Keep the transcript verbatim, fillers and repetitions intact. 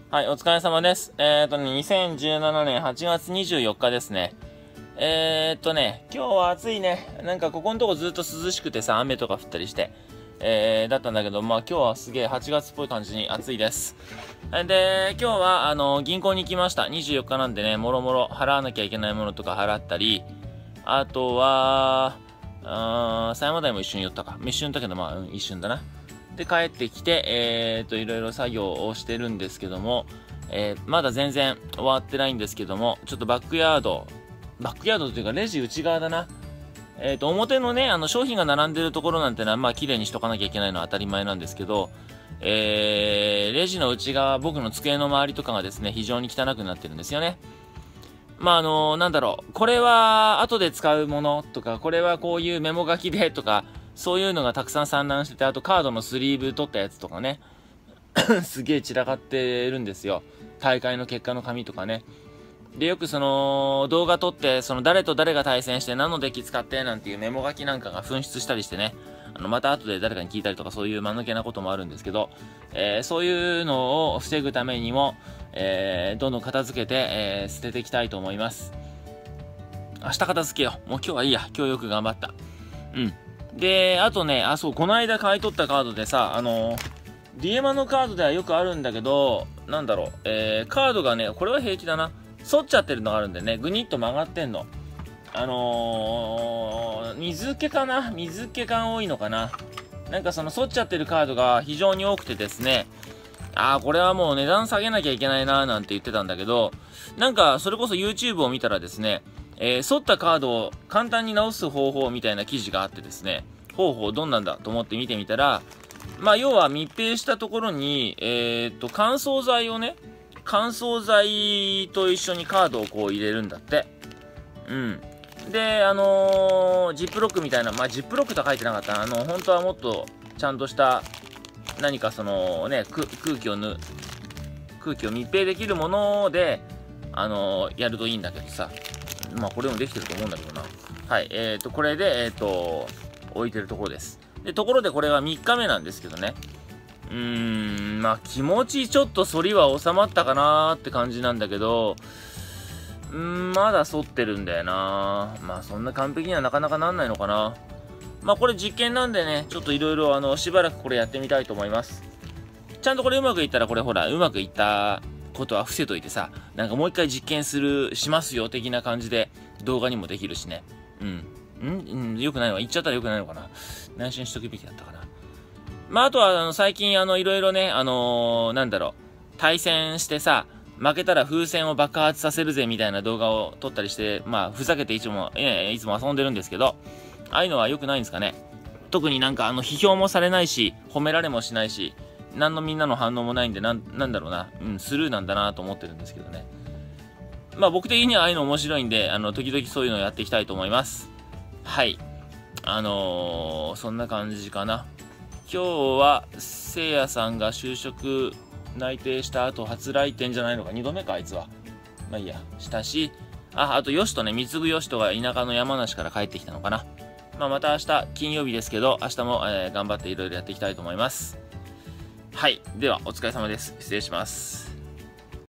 はい、お疲れ様です。えーとね、にせんじゅうななねんはちがつにじゅうよっかですね。えーとね、今日は暑いね。なんかここのとこずっと涼しくてさ、雨とか降ったりして、えー、だったんだけど、まあ今日はすげえはちがつっぽい感じに暑いです。で、今日はあの、銀行に行きました。にじゅうよっかなんでね、もろもろ払わなきゃいけないものとか払ったり、あとは、あー、狭山台も一瞬寄ったか。一瞬だけど、まあ、うん、一瞬だな。で、帰ってきて、えーと、いろいろ作業をしてるんですけども、えー、まだ全然終わってないんですけども、ちょっとバックヤード、バックヤードというかレジ内側だな。えーと、表のね、あの、商品が並んでるところなんてのは、まあ、綺麗にしとかなきゃいけないのは当たり前なんですけど、えー、レジの内側、僕の机の周りとかがですね、非常に汚くなってるんですよね。まあ、あのー、なんだろう、これは後で使うものとか、これはこういうメモ書きでとか、そういうのがたくさん散乱してて、あとカードのスリーブ取ったやつとかね、すげえ散らかってるんですよ。大会の結果の紙とかね。で、よくその、動画撮って、その誰と誰が対戦して何のデッキ使ってなんていうメモ書きなんかが紛失したりしてね、あの、また後で誰かに聞いたりとかそういう間抜けなこともあるんですけど、えー、そういうのを防ぐためにも、えー、どんどん片付けて、えー、捨てていきたいと思います。明日片付けよう。もう今日はいいや。今日よく頑張った。うん。で、あとね、あ、そう、この間買い取ったカードでさ、あのー、ディエマのカードではよくあるんだけど、なんだろう、えー、カードがね、これは平気だな。反っちゃってるのがあるんでね、ぐにっと曲がってんの。あのー、水気かな水気が多いのかななんかその反っちゃってるカードが非常に多くてですね、あー、これはもう値段下げなきゃいけないなーなんて言ってたんだけど、なんかそれこそ YouTube を見たらですね、えー、反ったカードを簡単に直す方法みたいな記事があってですね、方法どんなんだと思って見てみたら、まあ要は密閉したところに、えー、っと、乾燥剤をね、乾燥剤と一緒にカードをこう入れるんだって。うん。で、あのー、ジップロックみたいな、まあジップロックとは書いてなかったな。あの、本当はもっとちゃんとした何かそのね、空気をぬ、空気を密閉できるもので、あのー、やるといいんだけどさ。まあこれもできてると思うんだけどな。はい。えっと、これで、えっと、置いてるところです。で、ところでこれはみっかめなんですけどね。うーん、まあ気持ちちょっと反りは収まったかなーって感じなんだけど、うーん、まだ反ってるんだよな。まあそんな完璧にはなかなかなんないのかな。まあこれ実験なんでね、ちょっといろいろあの、しばらくこれやってみたいと思います。ちゃんとこれうまくいったらこれほら、うまくいったことは伏せといてさ、なんかもう一回実験する、しますよ的な感じで動画にもできるしね。うん。んうん、よくないわ。言っちゃったらよくないのかな。内心しとくべきだったかな。まあ、あとは、あの、最近、あの、いろいろね、あのー、なんだろう、対戦してさ、負けたら風船を爆発させるぜみたいな動画を撮ったりして、まあ、ふざけていつも、えいつも遊んでるんですけど、ああいうのは良くないんですかね。特になんか、あの、批評もされないし、褒められもしないし、何のみんなの反応もないんで、なん、なんだろうな、うん、スルーなんだなと思ってるんですけどね。まあ、僕的にはああいうの面白いんで、あの、時々そういうのをやっていきたいと思います。はい。あのー、そんな感じかな。今日は、せいやさんが就職内定した後、初来店じゃないのか、にどめか、あいつは。まあいいや、したし、あ、あと、よしとね、三つぐよしとが田舎の山梨から帰ってきたのかな。まあ、また明日、金曜日ですけど、明日も、えー、頑張っていろいろやっていきたいと思います。はい。では、お疲れ様です。失礼します。